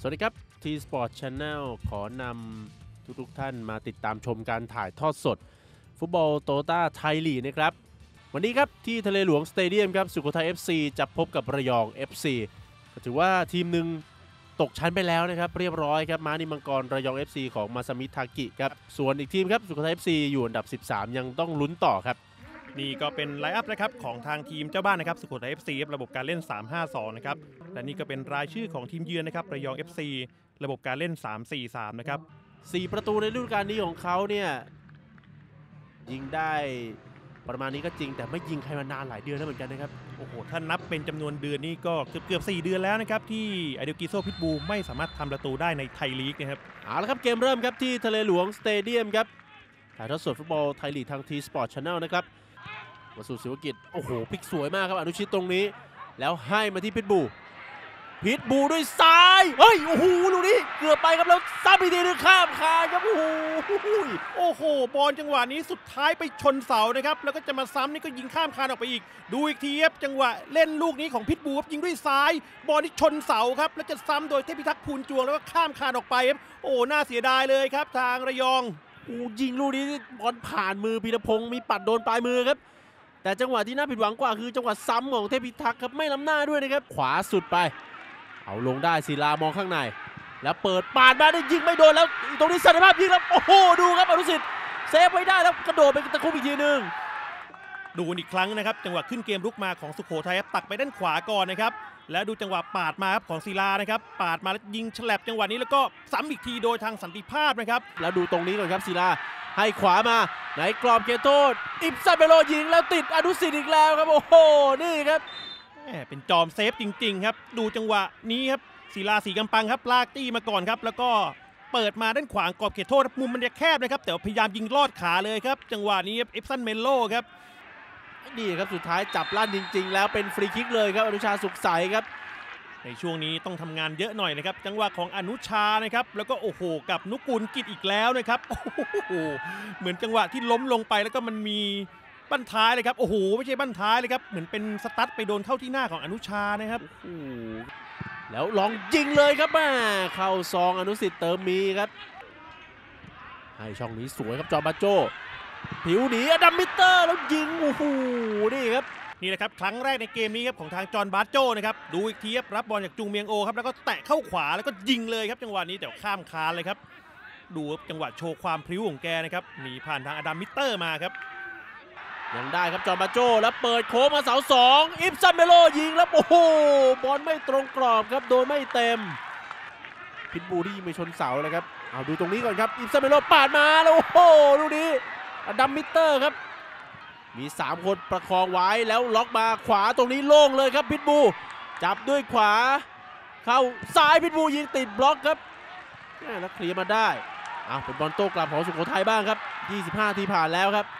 สวัสดีครับ T-Sport Channel ขอนำทุกท่านมาติดตามชมการถ่ายทอดสดฟุตบอลโตโยต้าไทยลีกนะครับวันนี้ครับที่ทะเลหลวงสเตเดียมครับสุโขทัย FC จะพบกับระยอง FC ก็ถือว่าทีมหนึ่งตกชั้นไปแล้วนะครับเรียบร้อยครับม้านิมังกรระยอง FC ของมาซามิทากิครับส่วนอีกทีมครับสุโขทัย FC อยู่อันดับ 13 ยังต้องลุ้นต่อครับนี่ก็เป็นไลน์อัพนะครับของทางทีมเจ้าบ้านนะครับสุโขทัย FC ระบบการเล่น 3-5-2 นะครับและนี่ก็เป็นรายชื่อของทีมเยือนนะครับระยอง FC ระบบการเล่น 3-4-3 นะครับ 4 ประตูในฤดูกาลนี้ของเขาเนี่ยยิงได้ประมาณนี้ก็จริงแต่ไม่ยิงใครมานานหลายเดือนแล้วเหมือนกันนะครับโอ้โหถ้านับเป็นจำนวนเดือนนี่ก็เกือบ4 เดือนแล้วนะครับที่อเดลกิโซพิทบูไม่สามารถทำประตูได้ในไทยลีกนะครับเอาละครับเกมเริ่มครับที่ทะเลหลวงสเตเดียมครับถ่ายทอดสดฟุตบอลไทยลีกทาง T-Sport Channel นะครับวสุศิวกิจโอ้โหพลิกสวยมากครับอนุชิตตรงนี้แล้วให้มาที่พิทบูด้วยซ้ายเฮ้ยโอ้โหลูกนี้เกือบไปครับแล้วซ้ำอีกทีนึงข้ามคานครับโอ้โหบอลจังหวะนี้สุดท้ายไปชนเสานะครับแล้วก็จะมาซ้ำนี่ก็ยิงข้ามคานออกไปอีกดูอีกทีครับจังหวะเล่นลูกนี้ของพิทบูครับยิงด้วยซ้ายบอลที่ชนเสาครับแล้วจะซ้ำโดยเทพิทักษ์ภูลจวงแล้วก็ข้ามคานออกไปครับโอ้น่าเสียดายเลยครับทางระยองยิงลูกนี้บอลผ่านมือพีรพงศ์มีปัดโดนปลายมือครับแต่จังหวะที่น่าผิดหวังกว่าคือจังหวะซ้ำของเทพิทักษ์ครับไม่ล้ำหน้าด้วยนะครับขวาสุดไปเอาลงได้ศิลามองข้างในแล้วเปิดปาดมาได้ยิงไม่โดนแล้วตรงนี้สันติภาพยิงแล้วโอ้โหดูครับอนุสิทธิ์เซฟไว้ได้แล้วกระโดดไปตะคุบอีกทีนึงดูอีกครั้งนะครับจังหวะขึ้นเกมรุกมาของสุโขทัยตักไปด้านขวาก่อนนะครับแล้วดูจังหวะปาดมาครับของศิลานะครับปาดมาแล้วยิงฉลับจังหวะนี้แล้วก็ซ้ำอีกทีโดยทางสันติภาพนะครับแล้วดูตรงนี้ก่อนครับศิลาให้ขวามาในกรอบเขตโทษอิปซันเบโลยิงแล้วติดอนุสิทธิ์อีกแล้วครับโอ้โหนี่ครับเป็นจอมเซฟจริงๆครับดูจังหวะนี้ครับศิลาสีกำปังครับลากตี้มาก่อนครับแล้วก็เปิดมาด้านขวางกรอบเขตโทษมุมมันจะแคบนะครับแต่พยายามยิงลอดขาเลยครับจังหวะนี้เอฟซันเมโลครับนี่ครับสุดท้ายจับลั่นจริงๆแล้วเป็นฟรีคิกเลยครับอนุชาสุขใสครับในช่วงนี้ต้องทำงานเยอะหน่อยนะครับจังหวะของอนุชานะครับแล้วก็โอ้โหกับนุกูลกิจอีกแล้วนะครับโอ้โหเหมือนจังหวะที่ล้มลงไปแล้วก็มันมีบั้นท้ายเลยครับโอ้โหไม่ใช่บั้นท้ายเลยครับเหมือนเป็นสตั๊ดไปโดนเข้าที่หน้าของอนุชานะครับแล้วลองยิงเลยครับเข้าซองอนุสิทธิ์เติมมีครับให้ช่องนี้สวยครับจอมบาโจผิวหนีอดัมมิเตอร์แล้วยิงโอ้โหนี่ครับนี่แหละครับครั้งแรกในเกมนี้ครับของทางจอห์นบาโจนะครับดูอีกทีครับรับบอลจากจุงเมียงโอครับแล้วก็แตะเข้าขวาแล้วก็ยิงเลยครับจังหวะนี้แต่ข้ามคานเลยครับดูจังหวะโชว์ความพริ้วของแกนะครับหนีผ่านทางอดัมมิเตอร์มาครับยังได้ครับจอห์นบาโจแล้วเปิดโค้งมาเสา2อิปซันเมโลยิงแล้วโอ้โหบอลไม่ตรงกรอบครับโดนไม่เต็มพิทบูที่ยิงไปชนเสาเลยครับเอาดูตรงนี้ก่อนครับอิปซันเมโลปาดมาแล้วโอ้โหลูกนี้อดัมมิเตอร์ครับมี3คนประคองไว้แล้วล็อกมาขวาตรงนี้โล่งเลยครับพิทบูจับด้วยขวาเข้าซ้ายพิทบูยิงติดบล็อกครับแล้วเคลียร์มาได้เป็นบอลโต้กลับของสุโขทัยบ้างครับ25 ทีผ่านแล้วครับ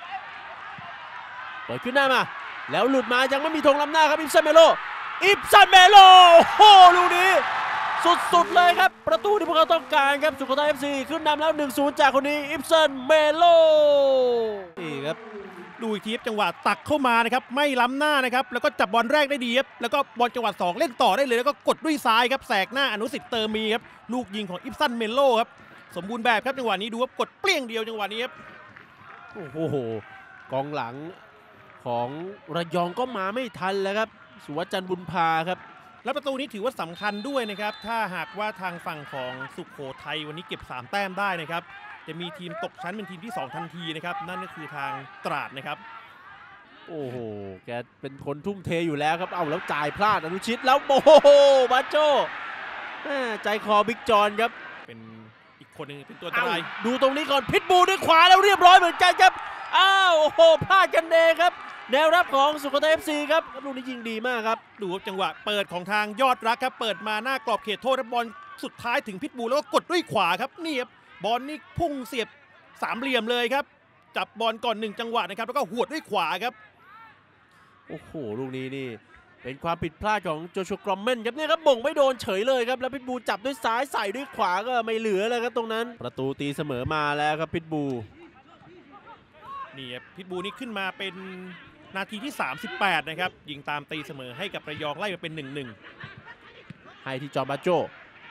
เปิดขึ้นหน้ามาแล้วหลุดมายังไม่มีธงล้ำหน้าครับอิปซันเมโลโอ้โหลูกนี้สุดๆเลยครับประตูที่พวกเขาต้องการครับสุโขทัย FC ขึ้นนำแล้ว 1-0 จากคนนี้อิปซันเมโลนี่ครับดูอีกทีจังหวะตักเข้ามานะครับไม่ล้ำหน้านะครับแล้วก็จับบอลแรกได้ดีครับแล้วก็บอลจังหวะ2เล่นต่อได้เลยแล้วก็กดด้วยซ้ายครับแสกหน้าอนุสิทธิ์เติมมีครับลูกยิงของอิปซันเมโลครับสมบูรณ์แบบครับจังหวะนี้ดูครับกดเปรี้ยงเดียวจังหวะนี้ครับโอ้โหกองหลังของระยองก็มาไม่ทันแล้วครับสุวัจน์จันทร์บุญพาครับและประตูนี้ถือว่าสำคัญด้วยนะครับถ้าหากว่าทางฝั่งของสุโขทัยวันนี้เก็บ3 แต้มได้นะครับจะมีทีมตกชั้นเป็นทีมที่2ทันทีนะครับนั่นก็คือทางตราดนะครับโอ้โหแกเป็นคนทุ่มเทอยู่แล้วครับเอาแล้วจ่ายพลาดอนุชิตแล้วโอ้โหบาโจใจคอบิ๊กจอนครับเป็นอีกคนนึงเป็นตัวตรายดูตรงนี้ก่อนพิทบูด้วยขวาแล้วเรียบร้อยเหมือนกันครับโอ้โหพลาดกันเองครับแนวรับของสุโขทัย FC ครับลูกนี้ยิงดีมากครับดูจังหวะเปิดของทางยอดรักครับเปิดมาหน้ากรอบเขตโทษบอลสุดท้ายถึงพิทบูแล้วก็กดด้วยขวาครับนี่ครับบอลนี่พุ่งเสียบ3 เหลี่ยมเลยครับจับบอลก่อน1 จังหวะนะครับแล้วก็หวดด้วยขวาครับโอ้โหลูกนี้นี่เป็นความผิดพลาดของโจชัวกรอมเมนครับเนี่ยครับบ่งไม่โดนเฉยเลยครับแล้วพิทบูจับด้วยซ้ายใส่ด้วยขวาก็ไม่เหลือเลยครับตรงนั้นประตูตีเสมอมาแล้วครับพิทบูนี่พิทบูนี่ขึ้นมาเป็นนาทีที่38นะครับยิงตามตีเสมอให้กับระยองไล่มาเป็น 1-1 ให้ที่จอมบาโจ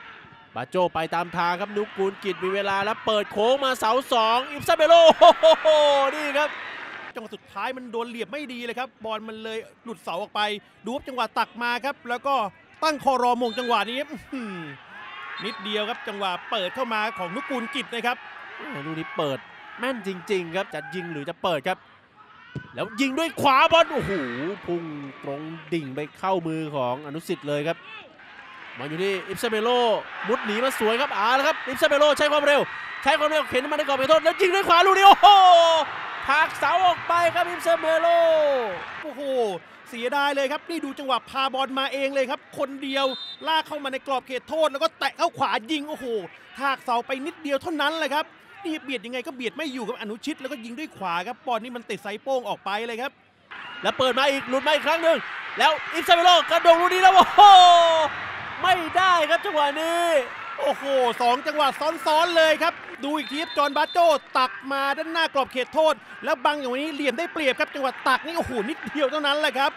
บาโจไปตามทางครับนุกูลกิจมีเวลาแล้วเปิดโค้งมาเสาสองอิปซาเบโลโอ้โหนี่ครับจังหวะสุดท้ายมันโดนเหลี่ยมไม่ดีเลยครับบอลมันเลยหลุดเสาออกไปดูว่าจังหวะตักมาครับแล้วก็ตั้งคอรอมงจังหวะนี้นิดเดียวครับจังหวะเปิดเข้ามาของนุกูลกิจนะครับลูกนี้เปิดแม่นจริงๆครับจะยิงหรือจะเปิดครับแล้วยิงด้วยขวาบอลโอ้โหพุ่งตรงดิ่งไปเข้ามือของอนุสิทธิ์เลยครับมาอยู่ที่อิปซาเบโลมุดหนีมาสวยครับแล้วครับอิปซาเบโลใช้ความเร็วเข็นมาในกรอบเขตโทษแล้วยิงด้วยขวาลูกนี้โอ้โหหักเสาออกไปครับอิปซาเบโลโอ้โหเสียดายเลยครับนี่ดูจังหวะพาบอลมาเองเลยครับคนเดียวลากเข้ามาในกรอบเขตโทษแล้วก็แตะเข้าขวายิงโอ้โหถากเสาไปนิดเดียวเท่านั้นเลยครับนี่เบียดยังไงก็เบียดไม่อยู่กับอนุชิตแล้วก็ยิงด้วยขวาครับบอลนี่มันติดไซโป้งออกไปเลยครับแล้วเปิดมาอีกหลุดมาอีกครั้งหนึ่งแล้วอิปซาเบโลกระโดดลูกนี้แล้วโอ้โหไม่ได้ครับจังหวะนี้โอ้โห2จังหวะซ้อนๆเลยครับดูอีกทีจอห์นบาโจตักมาด้านหน้ากรอบเขตโทษแล้วบังอย่างนี้เหลี่ยมได้เปรียบครับจังหวะตักนี่โอ้โหนิดเดียวเท่านั้นแหละครับ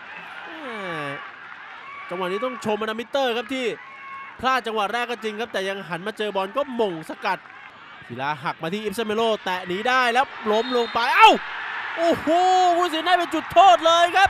จังหวะนี้ต้องชมอนามิเตอร์ครับที่พลาดจังหวะแรกก็จริงครับแต่ยังหันมาเจอบอลก็หม่งสกัดศิลาหักมาที่อิปซาเบโลแตะหนีได้แล้วล้มลงไปเอ้าโอ้โหผู้สินได้เป็นจุดโทษเลยครับ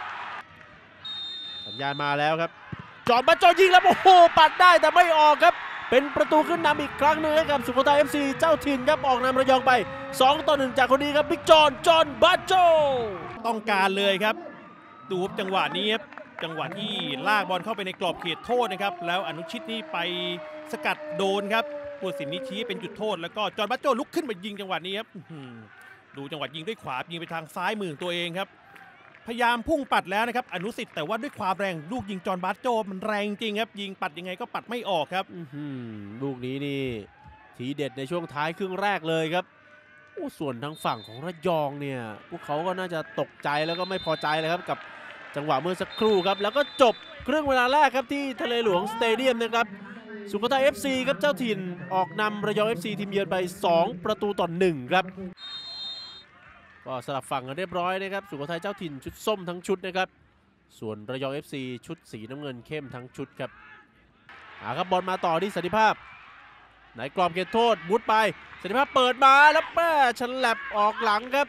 สัญญาณมาแล้วครับจอห์นบาโจยิงแล้วโอ้โหปัดได้แต่ไม่ออกครับเป็นประตูขึ้นนำอีกครั้งหนึ่งให้กับสุโขทัย FC เจ้าถิ่นครับออกนำระยองไป2-1จากคนนี้ครับบิ๊กจอห์นบาโจต้องการเลยครับดูจังหวะนี้ครับจังหวะที่ลากบอลเข้าไปในกรอบเขตโทษนะครับแล้วอนุชิตนี่ไปสกัดโดนครับผู้ตัดสินนี้ชี้เป็นจุดโทษแล้วก็จอห์นบาโจลุกขึ้นมายิงจังหวะนี้ครับดูจังหวะยิงด้วยขวายิงไปทางซ้ายมือตัวเองครับพยายามพุ่งปัดแล้วนะครับอนุสิทธิ์แต่ว่าด้วยความแรงลูกยิงจอห์นบาโจมันแรงจริงครับยิงปัดยังไงก็ปัดไม่ออกครับลูกนี้นี่ทีเด็ดในช่วงท้ายครึ่งแรกเลยครับโอ้ส่วนทางฝั่งของระยองเนี่ยพวกเขาก็น่าจะตกใจแล้วก็ไม่พอใจเลยครับกับจังหวะเมื่อสักครู่ครับแล้วก็จบครึ่งเวลาแรกครับที่ทะเลหลวงสเตเดียมนะครับสุโขทัย FC ครับเจ้าถิ่นออกนำระยอง FC ทีมเยือนไป2-1ครับก็สลับฝั่งกันเรียบร้อยนะครับสุโขทัยเจ้าถิ่นชุดส้มทั้งชุดนะครับส่วนระยอง FC ชุดสีน้ำเงินเข้มทั้งชุดครับครับบอลมาต่อที่สันติภาพในกรอบเขตโทษมุดไปสันติภาพเปิดมาแล้วแม่ฉลับออกหลังครับ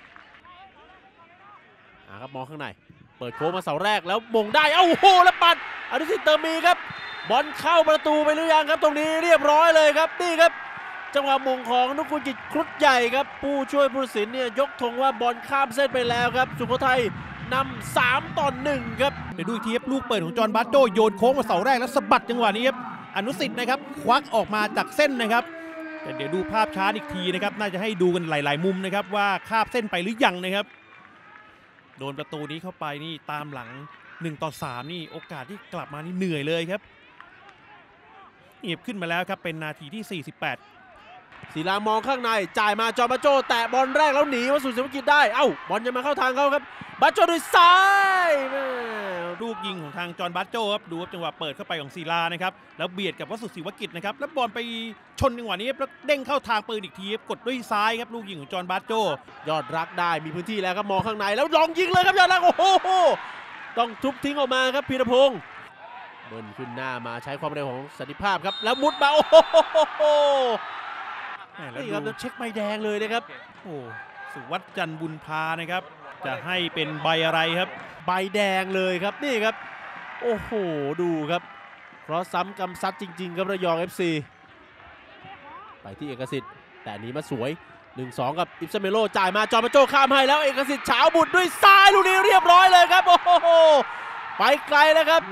ครับมองข้างในเปิดโค้งมาเสาแรกแล้วมงได้เอ้าโหแล้วปัดอนุสิทธิ์เติมมีครับบอลเข้าประตูไปหรือยังครับตรงนี้เรียบร้อยเลยครับนี่ครับจังหวะมงของนุกูลกิจครุฑใหญ่ครับผู้ช่วยผู้ตัดสินเนี่ยยกธงว่าบอลข้ามเส้นไปแล้วครับสุโขทัยนำ3-1ครับเดี๋ยวดูอีกทีครับลูกเปิดของจอห์นบาโจโยนโค้งมาเสาแรกแล้วสะบัดจังหวะนี้ครับอนุสิทธิ์นะครับควักออกมาจากเส้นนะครับแต่เดี๋ยวดูภาพช้าอีกทีนะครับน่าจะให้ดูกันหลายๆมุมนะครับว่าคาบเส้นไปหรือยังนะครับโดนประตูนี้เข้าไปนี่ตามหลัง1-3นี่โอกาสที่กลับมานี่เหนื่อยเลยครับเงียบขึ้นมาแล้วครับเป็นนาทีที่48 ศิลามองข้างในจ่ายมาจอห์นบาโจแตะบอลแรกแล้วหนีมาสู่ศิวกิจได้เอ้าบอลยังมาเข้าทางเขาครับบาโจด้วยซ้ายลูกยิงของทางจอห์นบาโจครับดูจังหวะเปิดเข้าไปของศิลานะครับแล้วเบียดกับวสุศิวกิจนะครับแล้วบอลไปชนจังหวะนี้แล้วเด้งเข้าทางปืนอีกทีกดด้วยซ้ายครับลูกยิงของจอห์นบาโจยอดรักได้มีพื้นที่แล้วครับมองข้างในแล้วลองยิงเลยครับยอดรักโอ้โหต้องทุบทิ้งออกมาครับพีรพงษ์เบิ้ลขึ้นหน้ามาใช้ความเร็วของสันติภาพครับแล้วมุดมาโอ้โหนี่ครับแล้วเช็คใบแดงเลยนะครับโอ้สุวัฒน์จันทร์บุญพานะครับจะให้เป็นใบอะไรครับใบแดงเลยครับนี่ครับโอ้โหดูครับเพราะซ้ำกำซัดจริงๆครับระยอง FC ไปที่เอกสิทธิ์แต่นี้มาสวย 1-2 กับอิปซาเมโลจ่ายมาจอห์นบาโจข้ามให้แล้วเอกสิทธิ์เฉาบุตรด้วยซ้ายลูกนี้เรียบร้อยเลยครับโอ้โหไปไกลแล้วครับ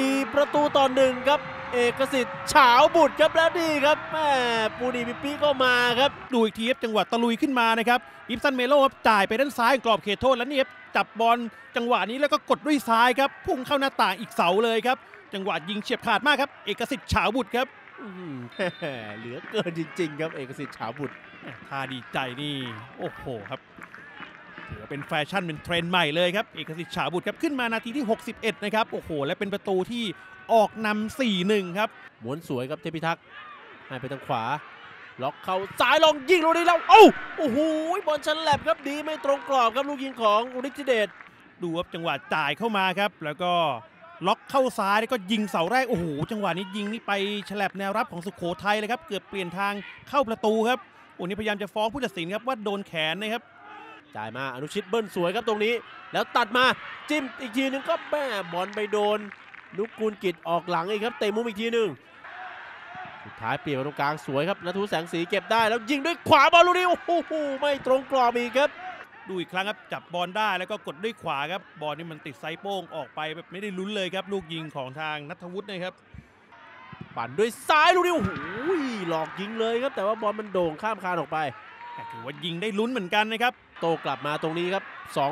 4-1ครับเอกสิทธิ์เฉาบุตรครับแล้วนี่ครับแม่ปูนีปิปีก็มาครับดูอีกทีครับจังหวะตะลุยขึ้นมานะครับอิปซันเมโลครับจ่ายไปด้านซ้ายกรอบเขตโทษแล้วนี่ครับจับบอลจังหวะนี้แล้วก็กดด้วยซ้ายครับพุ่งเข้าหน้าต่างอีกเสาเลยครับจังหวะยิงเฉียบขาดมากครับเอกสิทธิ์เฉาบุตรครับเหลือเกินจริงๆครับเอกสิทธิ์เฉาบุตรท่าดีใจนี่โอ้โหครับถือว่าเป็นแฟชั่นเป็นเทรนด์ใหม่เลยครับเอกสิทธิ์เฉาบุตรครับขึ้นมานาทีที่61นะครับโอ้โหและเป็นประตูที่ออกนำ 4-1 ครับม้วนสวยครับเทพิทักษ์ให้ไปทางขวาล็อกเข้าซ้ายลองยิงลูกนี้แล้วโอ้โหบอลฉลับครับดีไม่ตรงกรอบครับลูกยิงของฤทธิเดชดูครับจังหวะจ่ายเข้ามาครับแล้วก็ล็อกเข้าซ้ายแล้วก็ยิงเสาแรกโอ้โหจังหวะนี้ยิงนี่ไปฉลับแนวรับของสุโขทัยเลยครับเกือบเปลี่ยนทางเข้าประตูครับโอ้นี่พยายามจะฟ้องผู้ตัดสินครับว่าโดนแขนนะครับจ่ายมาอนุชิตเบิ้ลสวยครับตรงนี้แล้วตัดมาจิ้มอีกทีนึงก็แม่บอลไปโดนนุกูลกิจออกหลังอีกครับเตะมุมอีกทีนึงสุดท้ายเปลี่ยนมาตรงกลางสวยครับณัฐวุฒิแสงสีเก็บได้แล้วยิงด้วยขวาบอลลูกนี้โอ้โหไม่ตรงกรอบอีกครับดูอีกครั้งครับจับบอลได้แล้วก็กดด้วยขวาครับบอลนี่มันติดไซโป้งออกไปแบบไม่ได้ลุ้นเลยครับลูกยิงของทางณัฐวุฒินะครับปั่นด้วยซ้ายลูกนี้โอ้โหหลอกยิงเลยครับแต่ว่าบอลมันโด่งข้ามคานออกไปถือว่ายิงได้ลุ้นเหมือนกันนะครับโตกลับมาตรงนี้ครับ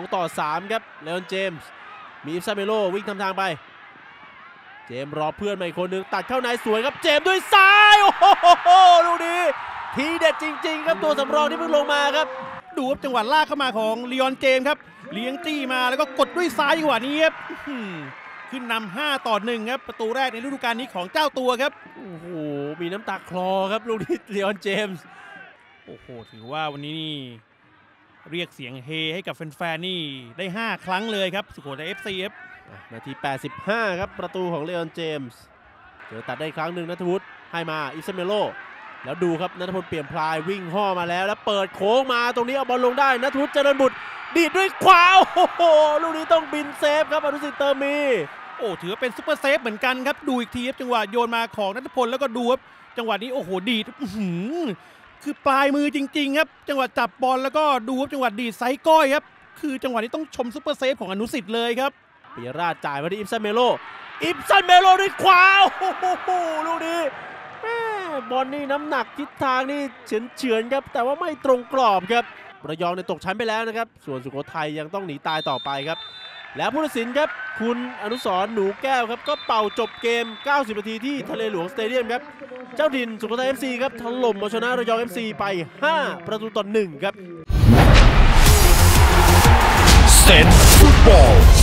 2-3ครับเลออนเจมส์มีอิฟซาเมโลวิ่งทำทางไปเจมส์รอเพื่อนมาอีกคนนึงตัดเข้าในสวยครับเจมส์ด้วยซ้ายโอ้โหลูกนี้ทีเด็ดจริงๆครับตัวสำรองที่เพิ่งลงมาครับดูครับจังหวะลากเข้ามาของลีออนเจมส์ครับเลี้ยงจี้มาแล้วก็กดด้วยซ้ายจังหวะนี้ครับขึ้นนำ5-1ครับประตูแรกในฤดูกาลนี้ของเจ้าตัวครับโอ้โหมีน้ำตาคลอครับลูกนี้ลีออนเจมส์โอ้โหถือว่าวันนี้นี่เรียกเสียงเฮให้กับแฟนๆนี่ได้5ครั้งเลยครับสุโขทัย FC ครับนาที85ครับประตูของเลออนเจมส์เจอตัดได้ครั้งหนึ่งณัฐวุฒิให้มาอิซาเมโลแล้วดูครับณัฐพลเปลี่ยนพลายวิ่งห่อมาแล้วเปิดโค้งมาตรงนี้เอาบอลลงได้ณัฐวุฒิเจริญบุตรดีดด้วยขวาโอ้โหลูกนี้ต้องบินเซฟครับอนุสิทธิ์เติมมีโอ้ถือเป็นซุปเปอร์เซฟเหมือนกันครับดูอีกทีครับจังหวะโยนมาของณัฐพลแล้วก็ดูครับจังหวะนี้โอ้โหดีดคือปลายมือจริงๆครับจังหวะจับบอลแล้วก็ดูครับจังหวะดีดไซก้อยครับคือจังหวะนี้ต้องชมซุปเปอร์เซฟของอนุสิทธิ์เลยครับปิยราชจ่ายมาที่อิฟซันเมโลด้วยขวาโอ้โหลูกนี้บอลนี่น้ำหนักทิศทางนี่เฉือนครับแต่ว่าไม่ตรงกรอบครับระยองเนี่ยตกชั้นไปแล้วนะครับส่วนสุโขทัยยังต้องหนีตายต่อไปครับแล้วผู้ตัดสินครับคุณอนุสรณ์หนูแก้วครับก็เป่าจบเกม90นาทีที่ทะเลหลวงสเตเดียมครับเจ้าถิ่นสุโขทัย FC ครับถล่มมาชนะระยอง FC ไป5-1ครับเซนฟุตบอล